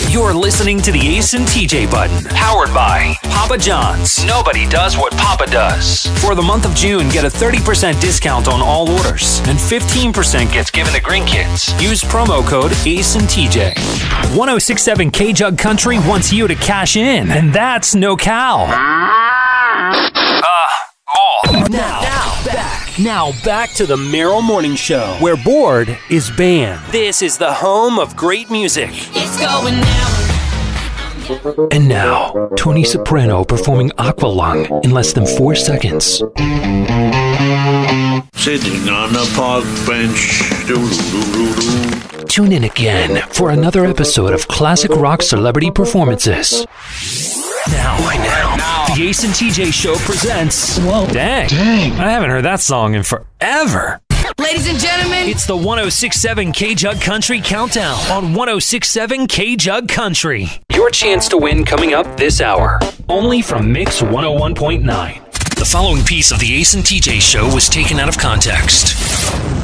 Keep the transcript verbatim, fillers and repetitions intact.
You're listening to the Ace and T J button, powered by Papa John's. Nobody does what Papa does. For the month of June, get a thirty percent discount on all orders, and fifteen percent gets given to Green Kids. Use promo code Ace and T J. one oh six point seven K-Jug Country wants you to cash in, and that's no cow. Uh, ball. Now, now, back. Now back to the Merrill Morning Show, where bored is banned. This is the home of great music. It's going down. And now, Tony Soprano performing Aqualung in less than four seconds. Sitting on a park bench. Doo-doo-doo-doo-doo. Tune in again for another episode of Classic Rock Celebrity Performances. Now, now, now, the Ace and T J Show presents... Whoa. Dang. Dang. I haven't heard that song in forever. Ladies and gentlemen, it's the one oh six point seven K-Jug Country Countdown on one oh six point seven K-Jug Country. Your chance to win coming up this hour. Only from Mix one oh one point nine. The following piece of the Ace and T J Show was taken out of context.